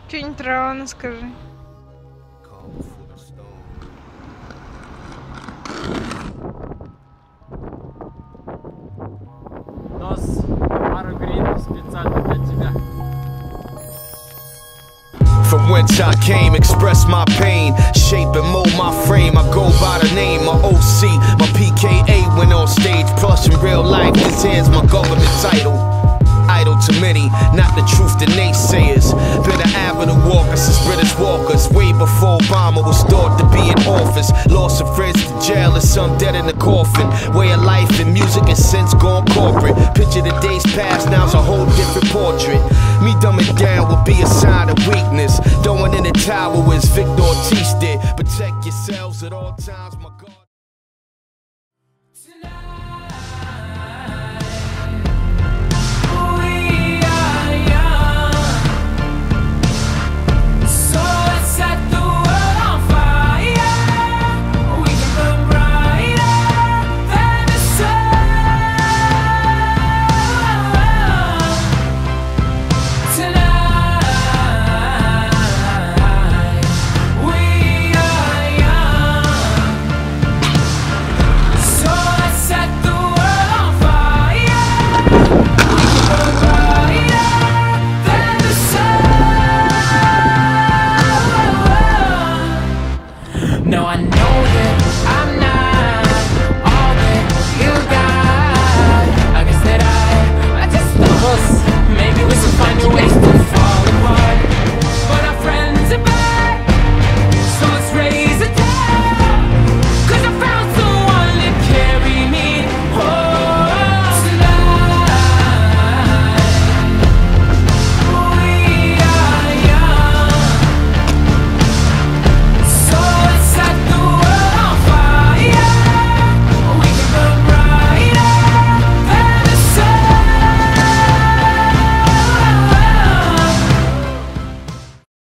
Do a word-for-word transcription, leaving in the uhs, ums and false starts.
Что-нибудь рано скажи. Нос, пару гринов специально для тебя. From whence I came, express my pain, shape and mold my frame. I go by the name of O C. My P K A went on stage, plus in real life, this here's my government title. Idol to many, not the truth to naysayers. Been an avenue walker since British walkers, way before Obama was thought to be in office. Lost some friends to jail and some dead in the coffin. Way of life and music has since gone corporate. Picture the days past, now's a whole different portrait. Me dumbing down would be a sign of weakness. Throwing in the towel as Victor Ortiz did. Protect yourselves at all times, my God.